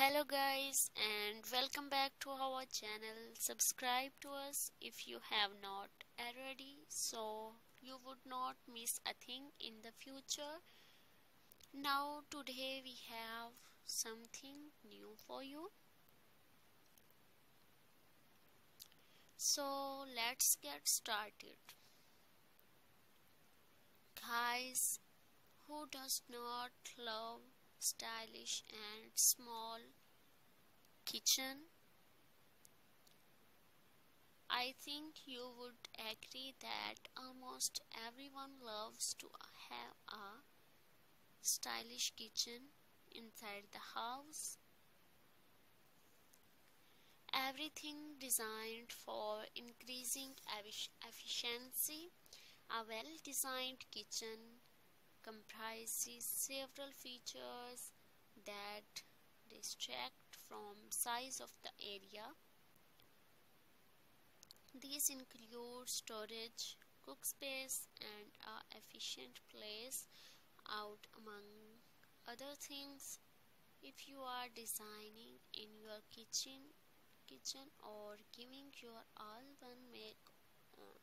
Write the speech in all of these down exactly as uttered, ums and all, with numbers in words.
Hello guys and welcome back to our channel. Subscribe to us if you have not already so you would not miss a thing in the future. Now today we have something new for you. So let's get started. Guys, who does not love stylish and small kitchen? I think you would agree that almost everyone loves to have a stylish kitchen inside the house. Everything designed for increasing efficiency. A well-designed kitchen comprises several features that distract from size of the area. These include storage, cook space, and a efficient place out among other things. If you are designing in your kitchen kitchen or giving your all one make on.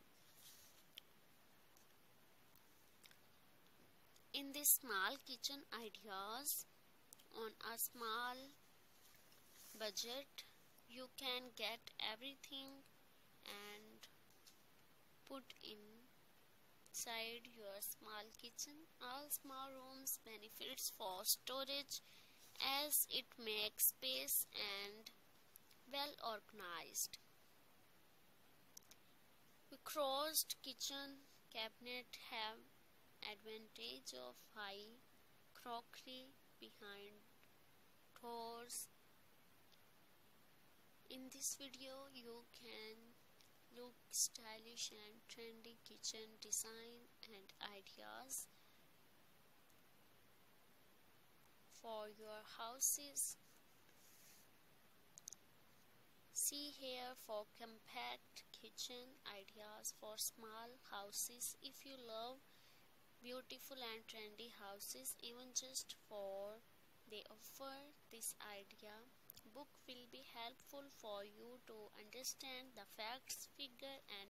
In this small kitchen ideas on a small budget, you can get everything and put inside your small kitchen. All small rooms benefits for storage as it makes space and well organized. The crossed kitchen cabinet have advantage of high crockery behind doors. In this video you can look stylish and trendy kitchen design and ideas for your houses. See here for compact kitchen ideas for small houses. If you love beautiful and trendy houses, even just for they offer this idea book will be helpful for you to understand the facts, figure and